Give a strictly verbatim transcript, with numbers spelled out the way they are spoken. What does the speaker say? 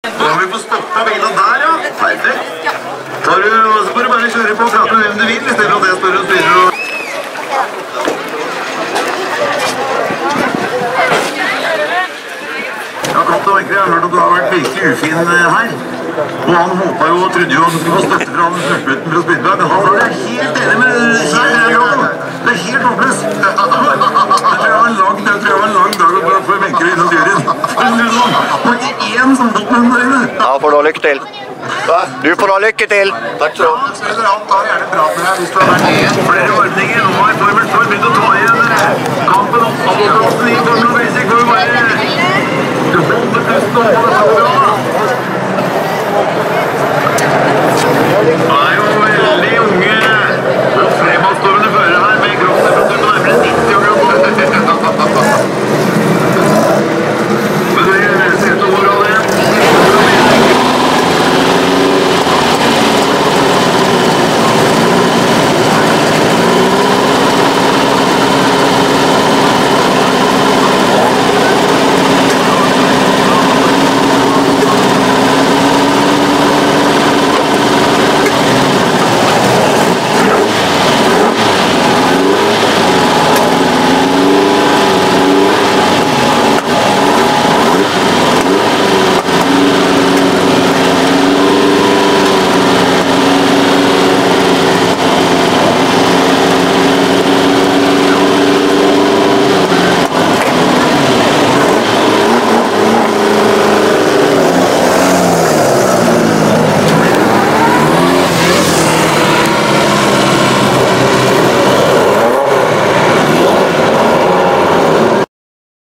Da har vi fått stoppet bilen der, ja. Perfekt. Så får du bare kjøre på og prate med hvem du vil, i stedet for at jeg står og styrer og... Ja, Kaptein Enkre, jeg har hørt at du har vært virkelig ufin her. Og han håpet jo og trodde jo at du skulle få støtte fra han snøkkuten fra Spydberg, men han er helt enig med Kjell. Det er helt håpløst. Jeg tror jeg var en lang, jeg tror jeg var en lang dag for Wenche innom juryen. Det var ikke én som fått med den der inne. Ja, får du lykke til. Du får ha lykke til. Takk skal du ha. Spiller han tar gjerne prat med deg hvis du har vært med. Flere ordninger. Nå har Formel Ford begynt å ta igjen kampen om Abelplassen i Formel Basic. Hvor vi bare... Du holder pusten opp på det.